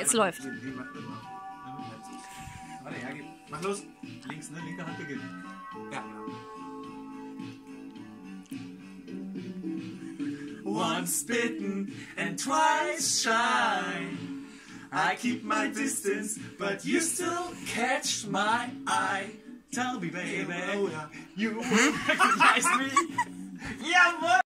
Es läuft. Warte, ja, mach los. Links, ne? Linke Hand beginnt. Ja, genau. Once bitten and twice shy. I keep my distance, but you still catch my eye. Tell me, baby, you recognize me. Jawohl!